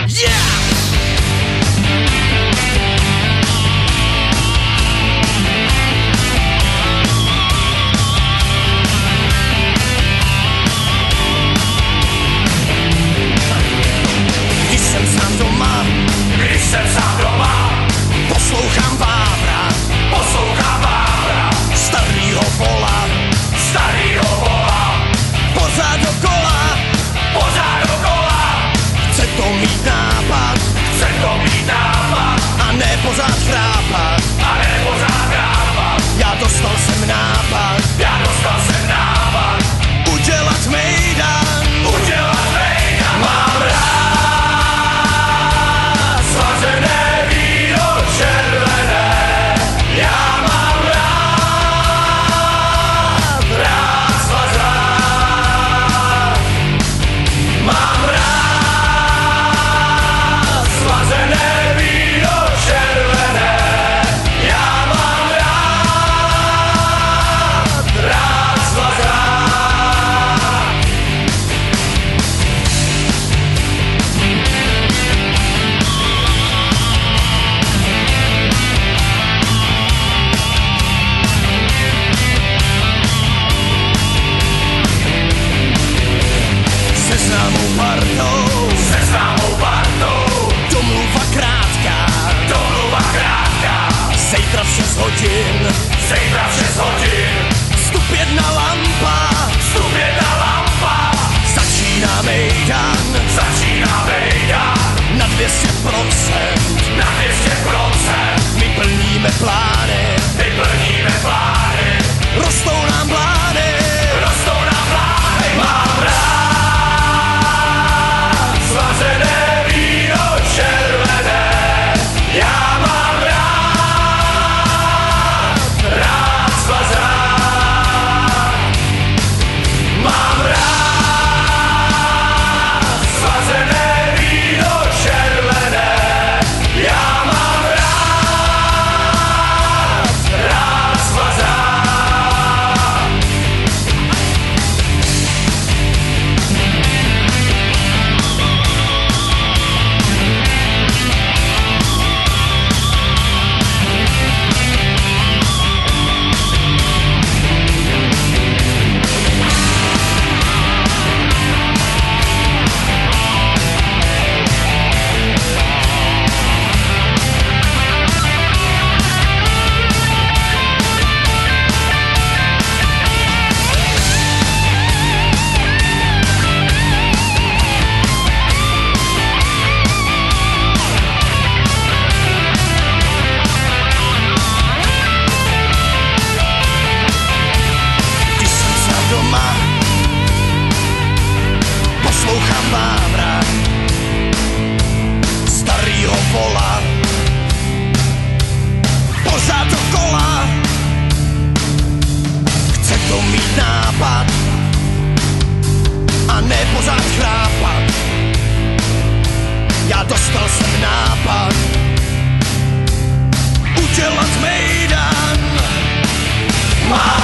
Když jsem sám doma, poslouchám Vávra, starýho vola, pořád dokola, chce to mít nápad, a ne pořád chrápat, já dostal jsem nápad, udělat mejdan, mám rád slazené víno červené, já mám rád slazák, mám rád slazené víno červené, já mám rád slazák. Se známou partou, domluva krátká, zítra v 6 hodin, vstup jedna lampa, začíná mejdan, na 200%, my plníme plány, rostou nám plány, mám rád slazené víno červené, já mám rád slazák, mám rád slazené víno červené, já mám rád slazák. Poslouchám Vávra, starýho vola, pořád dokola, chce to mít nápad, a ne pořád chrápat, já dostal jsem nápad, udělat mejdan, mám